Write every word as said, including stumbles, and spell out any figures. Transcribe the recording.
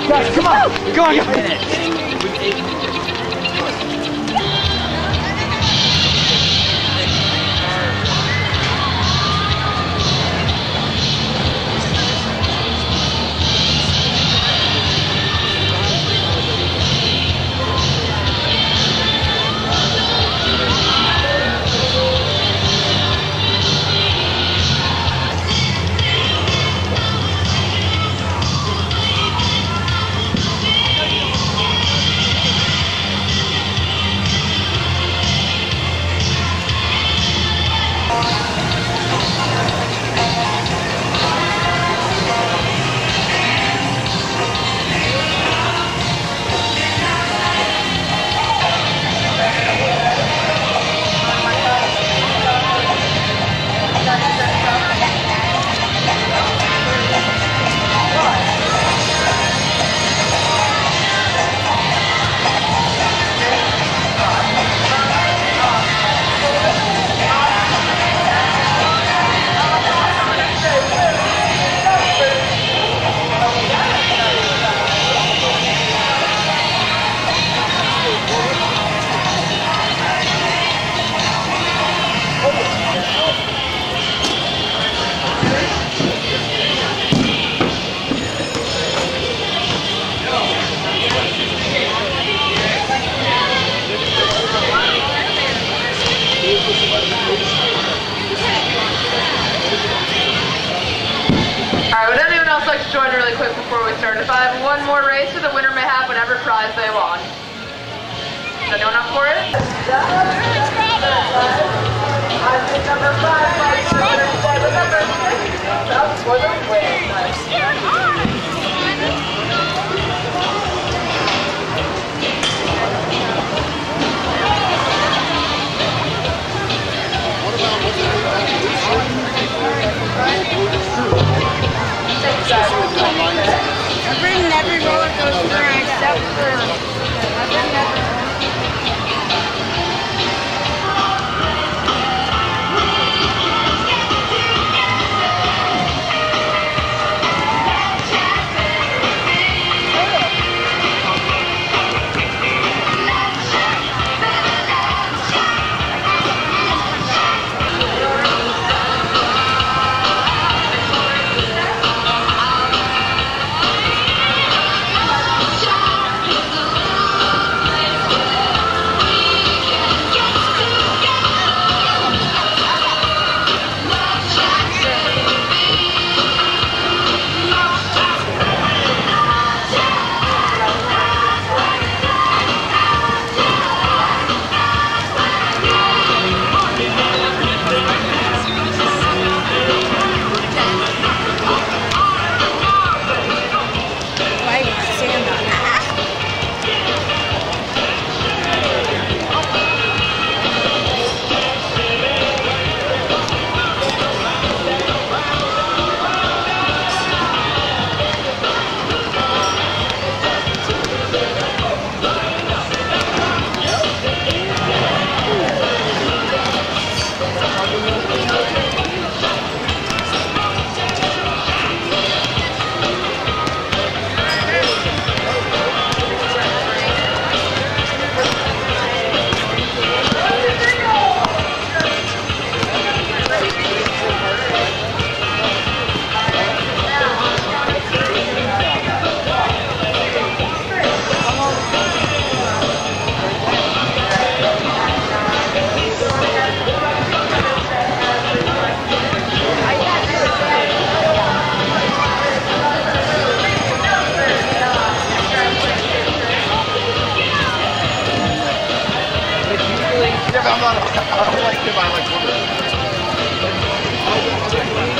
Guys, come on! Go on, go on! Join really quick before we start. If I have one more race, the winner may have whatever prize they want. Is anyone up for it? I think number five, five, number seven, number six, up for the win. I've ridden every roller coaster except for I've ridden every I'm not, I don't like him, I like women.